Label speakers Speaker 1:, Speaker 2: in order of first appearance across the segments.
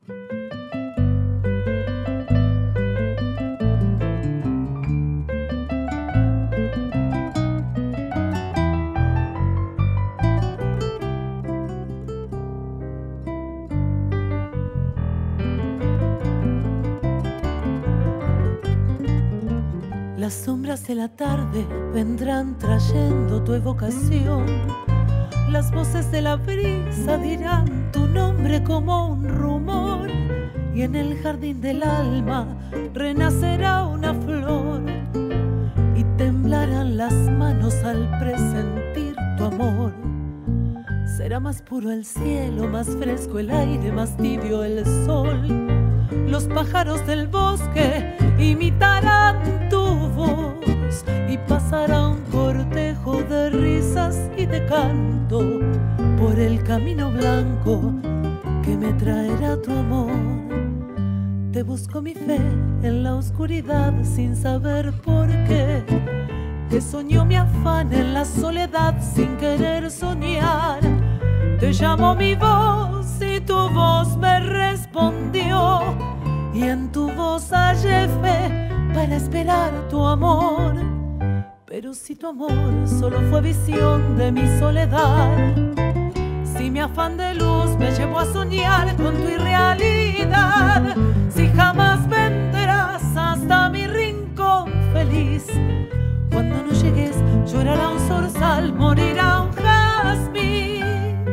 Speaker 1: Las sombras de la tarde vendrán trayendo tu evocación. Las voces de la brisa dirán tu nombre como un rumor. Y en el jardín del alma renacerá una flor. Y temblarán las manos al presentir tu amor. Será más puro el cielo, más fresco el aire, más tibio el sol. Los pájaros del bosque imitarán tu voz y pasará un cortejo de risas y de canto por el camino blanco que me traerá tu amor. Te busco mi fe en la oscuridad sin saber por qué. Te soñó mi afán en la soledad sin querer soñar. Te llamó mi voz y tu voz me respondió. Y en tu voz hallé fe para esperar tu amor. Pero si tu amor solo fue visión de mi soledad, si mi afán de luz me llevó a soñar con tu irrealidad, si jamás vendrás hasta mi rincón feliz, cuando no llegues llorará un zorzal, morirá un jazmín.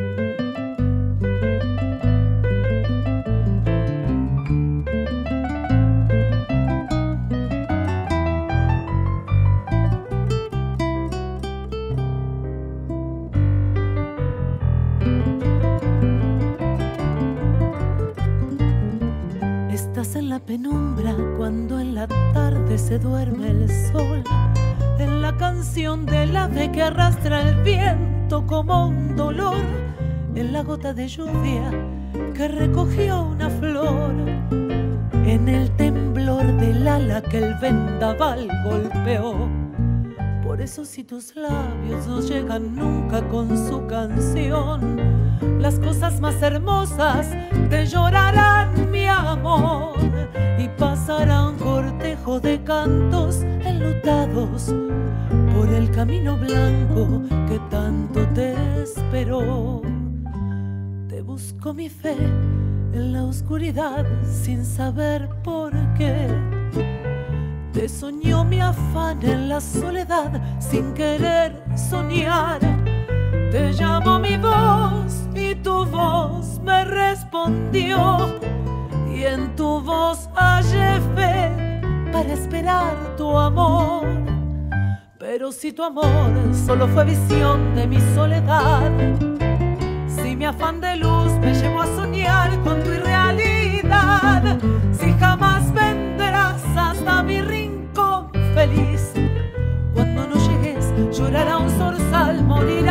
Speaker 1: Estás en la penumbra cuando en la tarde se duerme el sol, en la canción del ave que arrastra el viento como un dolor, en la gota de lluvia que recogió una flor, en el temblor del ala que el vendaval golpeó. Por eso si tus labios no llegan nunca con su canción, las cosas más hermosas te llorarán, mi amor, y pasará un cortejo de cantos enlutados por el camino blanco que tanto te esperó. Te busco mi fe en la oscuridad sin saber por qué. Te soñó mi afán en la soledad sin querer soñar. Te llamó mi voz y tu voz me respondió. Y en tu voz hallé fe para esperar tu amor. Pero si tu amor solo fue visión de mi soledad, si mi afán de luz me llevó a soñar con tu irrealidad, si jamás vendrás hasta mi rincón feliz, cuando no llegues llorará un zorzal, morirá